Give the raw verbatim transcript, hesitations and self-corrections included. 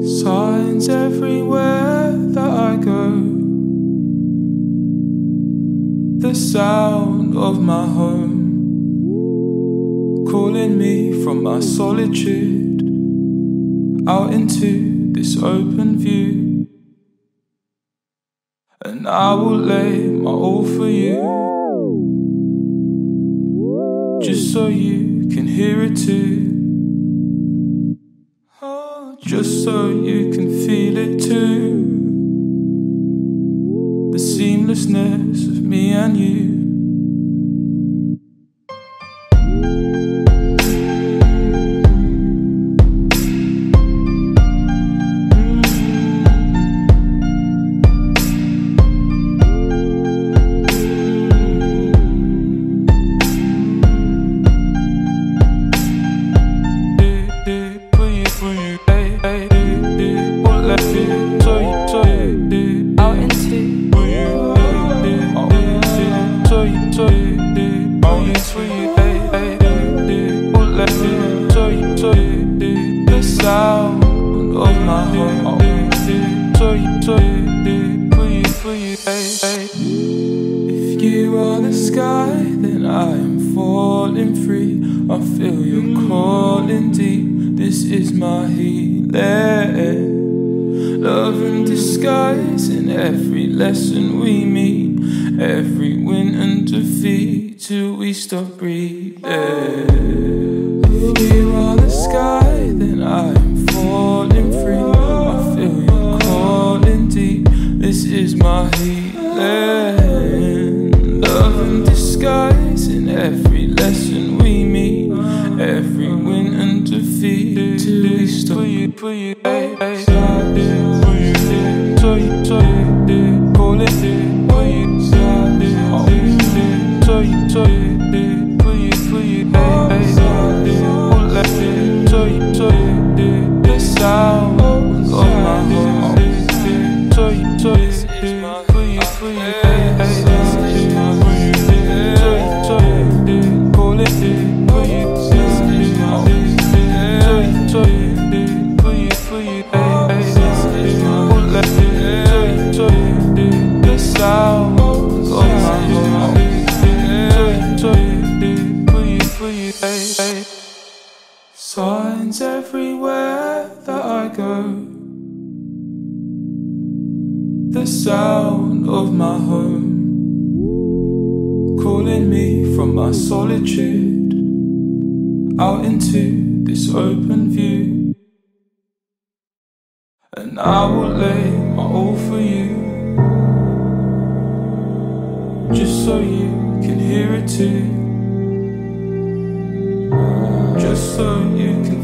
Signs everywhere that I go, the sound of my home, calling me from my solitude out into this open view. And I will lay my all for you, just so you can hear it too. Just so you can feel it too, the seamlessness of me and you. The sound of my home, if you are the sky, then I am falling free. I feel you calling deep. This is my healing, love in disguise in every lesson we meet, every win and defeat till we stop breathing. If you are the sky, then I am falling free. I feel you calling deep. This is my healing, love in disguise in every lesson we meet, every win and defeat till we stop. The sound of my home, this is my the sound of my home. Signs everywhere that I go, the sound of my home, calling me from my solitude out into this open view. And I will lay my all for you, just so you can hear it too, just so you can